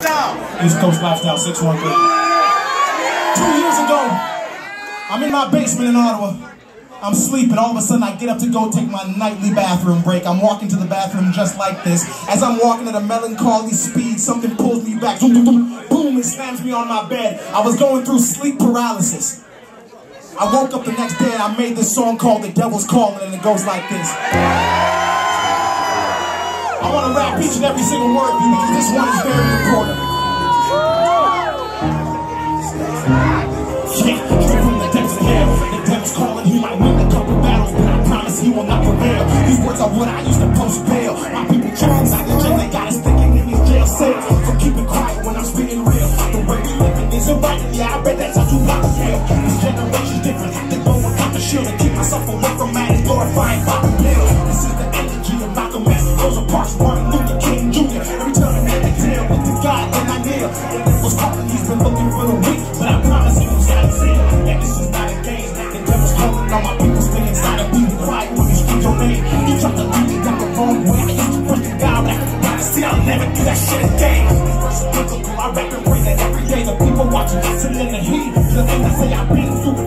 East Coast Lifestyle 613. 2 years ago, I'm in my basement in Ottawa. I'm sleeping. All of a sudden, I get up to go take my nightly bathroom break. I'm walking to the bathroom just like this. As I'm walking at a melancholy speed, something pulls me back. Boom, boom, boom, boom, it slams me on my bed. I was going through sleep paralysis. I woke up the next day and I made this song called The Devil's Callin', and it goes like this. I want to rap each and every single word of you because this one is very important. Straight from the depths of hell, the devil's calling. He might win a couple battles, but I promise he will not prevail. These words are what I used to post bail. My people trying out the jail, they got us thinking in these jail cells. So keep it quiet when I'm spitting real. The way we living isn't right, and yeah, I bet that's how you block the hell. This generation's different, have to go without the shield and keep myself away from mad and glorifying by the bill. This is the energy of Malcolm X, Rosa Parks, Martin Luther King Jr. Every time I make a deal with the God, then I kneel. The devil's calling, he's been looking for the weak, but I promise he was out of sin. And this is not a game. The devil's calling, all my people stay inside and be quiet when you speak your name. You try to lead me down the wrong way. I used to question God, but I promise I'll never do that shit again. These verses biblical, I rap and pray that every day the people watching listen in the heat. The thing I say I've been through.